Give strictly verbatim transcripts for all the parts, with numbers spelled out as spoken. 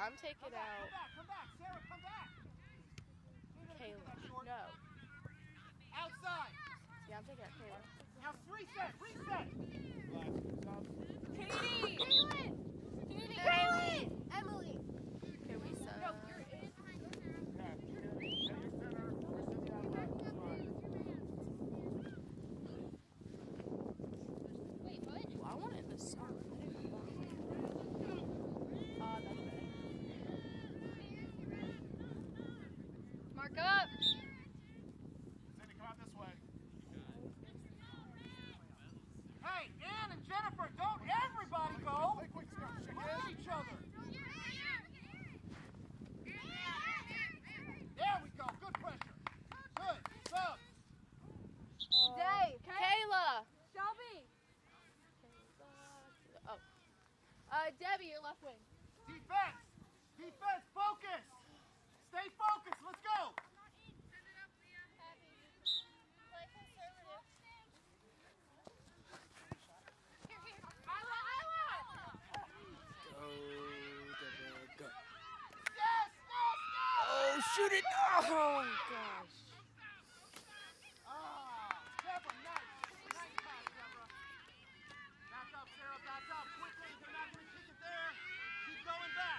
I'm taking come back, out. Come back, come back, Sarah, come back. Kayla. No. Outside. Yeah, I'm taking out Kayla. Now reset, reset. Katie! Katie! Katie! Emily! Okay, we suck. No, you're in. Wait, what? Well, I want it in the sun. I didn't want it. Oh, that's better. Mark up! Cindy, come out this way. Hey, Ann and Jennifer, don't everybody go. Look at each other. There we go. Good pressure. Good. Sub. Day! Kayla! Shelby! Oh. Uh, Debbie, your left wing. Defense. Defense. Focus. Stay focused. Let's go. Yes, yes, yes! Oh, shoot it! Oh, gosh. Ah, Deborah, nice. Nice pass, Deborah. Back up, Sarah, back up. Quickly, they're not going to kick it there. Keep going back.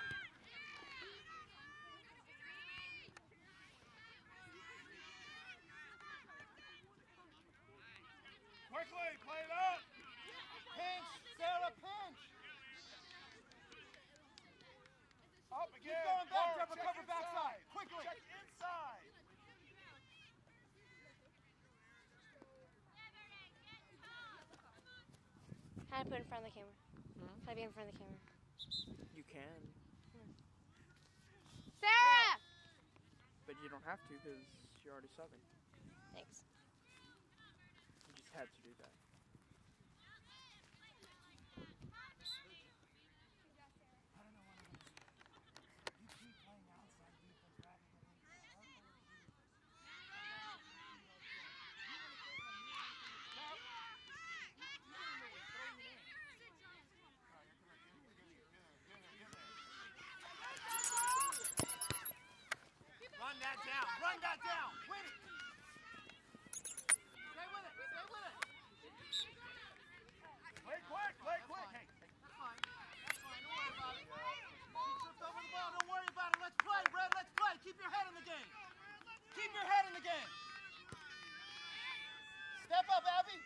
Quickly, play it up. Pinch, Sarah, pinch. Up again. Keep going back, Laura, Deborah, check cover inside. backside. Quickly. Check inside. How to put it in front of the camera? Hmm? How to be in front of the camera? You can. Sarah! But you don't have to because you're already subbing. Thanks. You just had to do that. I don't know what it is. You keep playing outside defense rather than inside. Run that down. Run that down. Win it. Stay with it. Stay with it. Play quick. Play quick. Hey. That's fine. That's fine. Don't worry about it. She tripped over the ball. Don't worry about it. Let's play, Red. Let's play. Keep your head in the game. Keep your head in the game. Step up, Abby.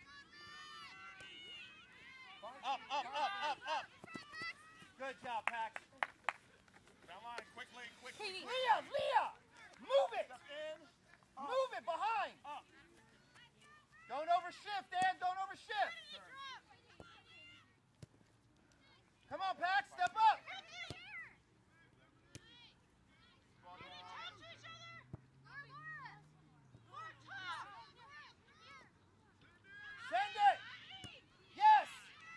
Up, up, up, up, up. Good job, Pax. Down line. Quickly. Quickly. Leah, Leah, move it. Step in. Up. Move it behind. Up. Don't overshift, Dan. Don't overshift. Come on, Pax. Step up. Send it. Yes.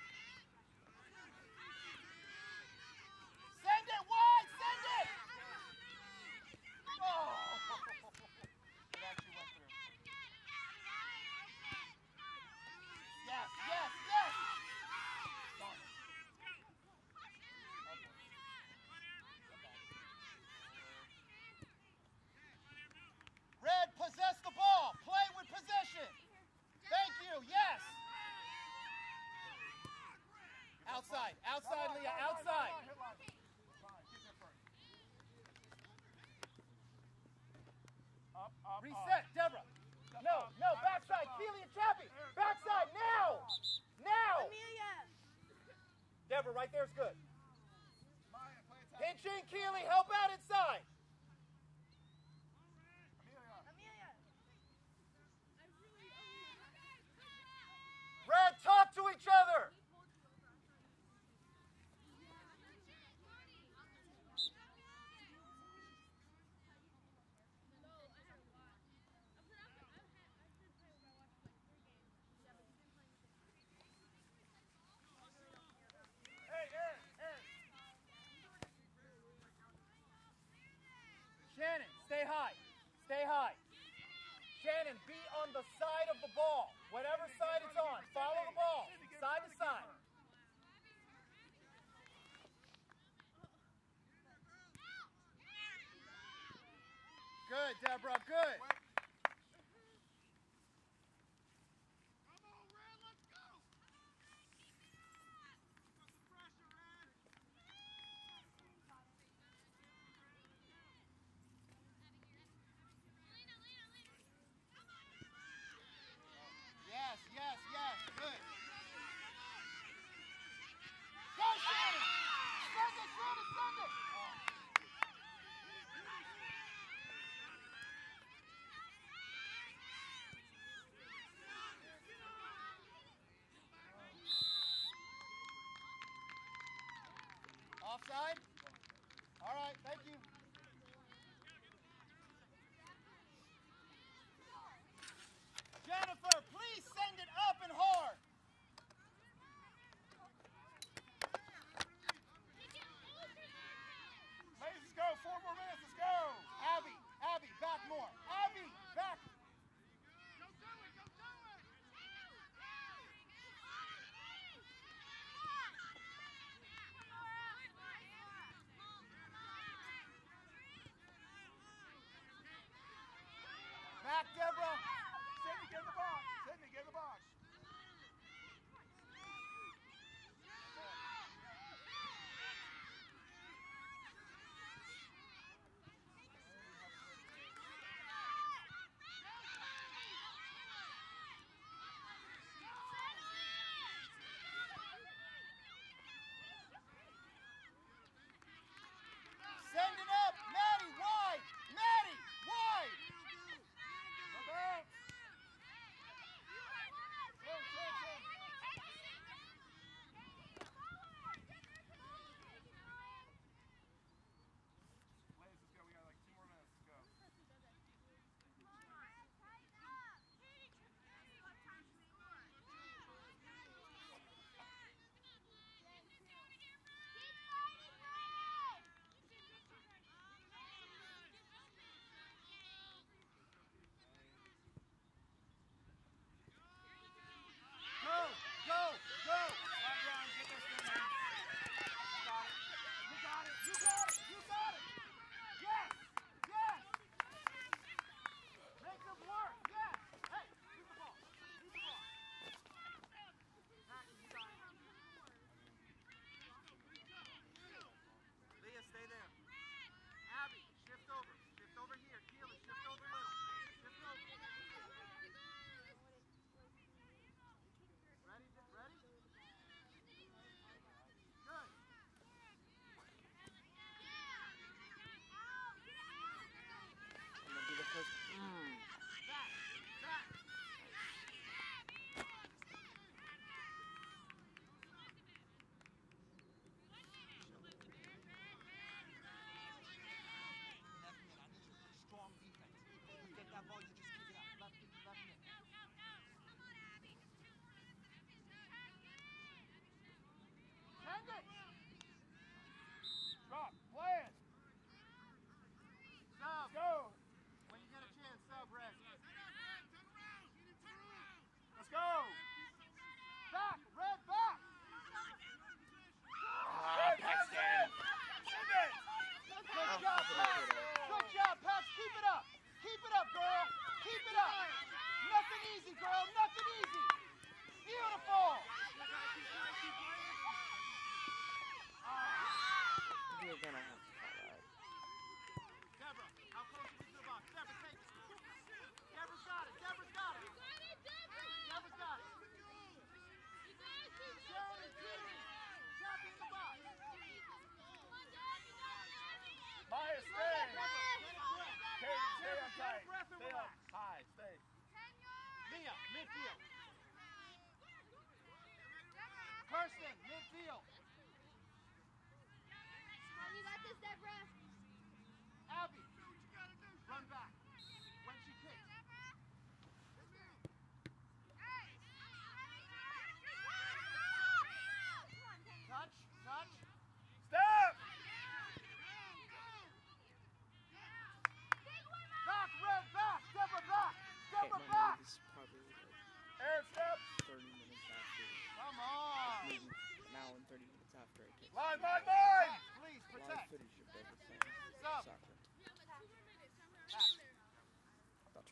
Send it wide. Send it. Oh. It actually went through. Yes, yes, yes. Darn it. Red, possess the ball. Play with possession. Thank you. Yes. Outside. Outside, Leah. Outside. Up, up, Reset, Deborah. No, no, backside. Keely and Chappie. Backside now. Now. Amelia! Deborah, right there is good. Maya, play attack. Pinch in, Keely. Help out inside. Amelia. Red, talk to each other. Hey, Aaron, Aaron. Shannon, stay high. Stay high. Shannon, be on the side of the ball. Whatever side it's on, follow the ball. Side to side. Deborah. Good. Yes, yes, yes. Good. Go, Shannon! Send it, Shannon, send it! Offside? All right, thank you. Jennifer, please send it up and hard. Ladies, let's go. Four more minutes. Let's go. Abby, Abby, back more. Abby, back.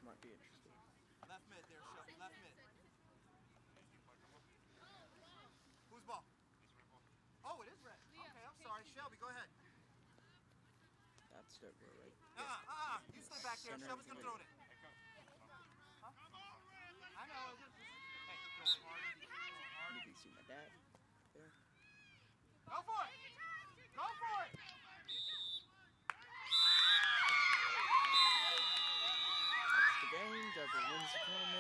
might be interesting. Left mid there, Shelby. Left mid. Whose ball? Oh, it is red. Okay, I'm sorry. Shelby, go ahead. That's Deborah, right? Uh-uh, uh-uh. You stay back there. Center Shelby's going to throw it in. Huh? I know. Just, hey, throw it hard. Hard. You can see my dad there. Go for it. Go for it. That's the game. Deborah wins the tournament.